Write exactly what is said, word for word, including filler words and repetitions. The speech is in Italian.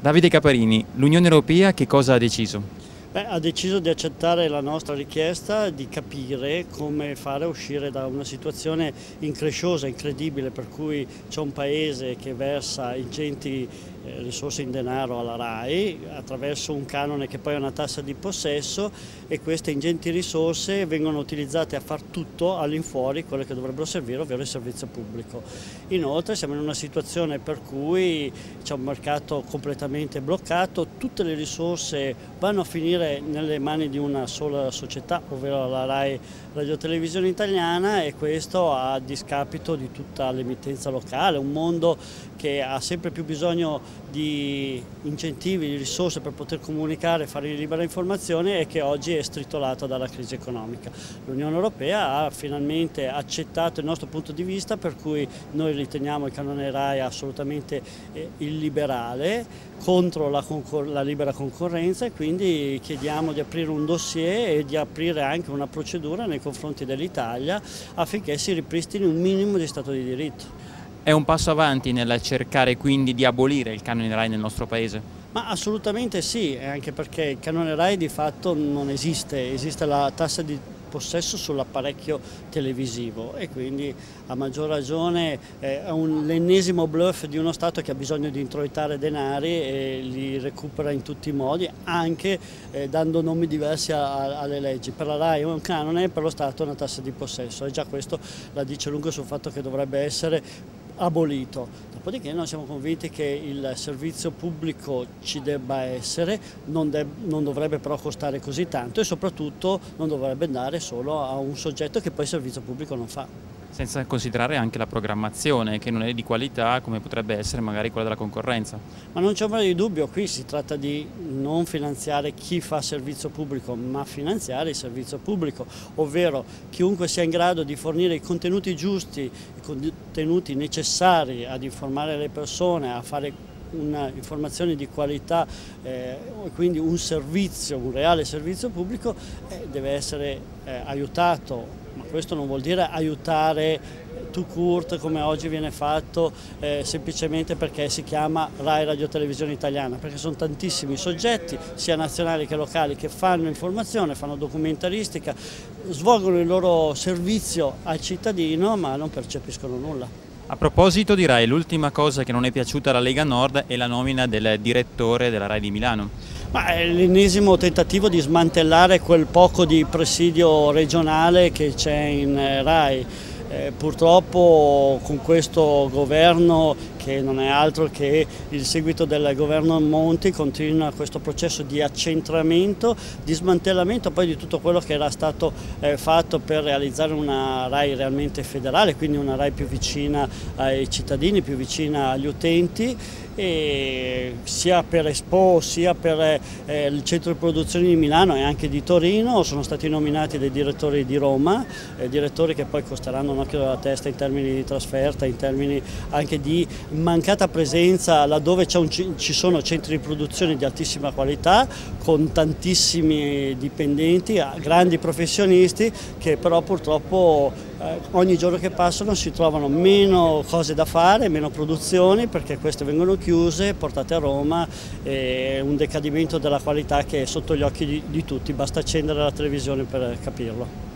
Davide Caparini, l'Unione Europea che cosa ha deciso? Beh, ha deciso di accettare la nostra richiesta di capire come fare a uscire da una situazione incresciosa, incredibile, per cui c'è un paese che versa ingenti eh, risorse in denaro alla RAI attraverso un canone che poi è una tassa di possesso, e queste ingenti risorse vengono utilizzate a far tutto all'infuori quello che dovrebbero servire, ovvero il servizio pubblico. Inoltre siamo in una situazione per cui c'è un mercato completamente bloccato, tutte le risorse vanno a finire nelle mani di una sola società, ovvero la RAI Radiotelevisione Italiana, e questo a discapito di tutta l'emittenza locale, un mondo che ha sempre più bisogno di incentivi, di risorse per poter comunicare, fare libera informazione, e che oggi è stritolata dalla crisi economica. L'Unione Europea ha finalmente accettato il nostro punto di vista, per cui noi riteniamo il canone RAI assolutamente eh, illiberale, contro la, la libera concorrenza, e quindi chiediamo di aprire un dossier e di aprire anche una procedura nei confronti dell'Italia affinché si ripristini un minimo di Stato di diritto. È un passo avanti nel cercare quindi di abolire il canone RAI nel nostro paese? Ma assolutamente sì, anche perché il canone RAI di fatto non esiste, esiste la tassa di possesso sull'apparecchio televisivo, e quindi a maggior ragione è l'ennesimo bluff di uno Stato che ha bisogno di introitare denari e li recupera in tutti i modi, anche eh, dando nomi diversi a, a, alle leggi. Per la RAI è un canone, per lo Stato è una tassa di possesso, e già questo la dice lungo sul fatto che dovrebbe essere abolito. Dopodiché noi siamo convinti che il servizio pubblico ci debba essere, non, de non dovrebbe però costare così tanto, e soprattutto non dovrebbe andare solo a un soggetto che poi il servizio pubblico non fa. Senza considerare anche la programmazione, che non è di qualità come potrebbe essere magari quella della concorrenza. Ma non c'è ombra di dubbio, qui si tratta di non finanziare chi fa servizio pubblico, ma finanziare il servizio pubblico, ovvero chiunque sia in grado di fornire i contenuti giusti, i contenuti necessari ad informare le persone, a fare un'informazione di qualità, eh, quindi un servizio, un reale servizio pubblico, eh, deve essere eh, aiutato. Ma questo non vuol dire aiutare tout court come oggi viene fatto eh, semplicemente perché si chiama RAI Radiotelevisione Italiana, perché sono tantissimi soggetti, sia nazionali che locali, che fanno informazione, fanno documentaristica, svolgono il loro servizio al cittadino ma non percepiscono nulla. A proposito di RAI, l'ultima cosa che non è piaciuta alla Lega Nord è la nomina del direttore della RAI di Milano. Ma è l'ennesimo tentativo di smantellare quel poco di presidio regionale che c'è in RAI. Eh, purtroppo con questo governo, che non è altro che il seguito del governo Monti, continua questo processo di accentramento, di smantellamento poi di tutto quello che era stato eh, fatto per realizzare una RAI realmente federale, quindi una RAI più vicina ai cittadini, più vicina agli utenti, e sia per Expo sia per eh, il centro di produzione di Milano e anche di Torino sono stati nominati dei direttori di Roma, eh, direttori che poi costeranno un occhio della testa in termini di trasferta, in termini anche di mancata presenza laddove un, ci sono centri di produzione di altissima qualità con tantissimi dipendenti, grandi professionisti, che però purtroppo eh, ogni giorno che passano si trovano meno cose da fare, meno produzioni, perché queste vengono chiuse, portate a Roma, e un decadimento della qualità che è sotto gli occhi di, di tutti, basta accendere la televisione per capirlo.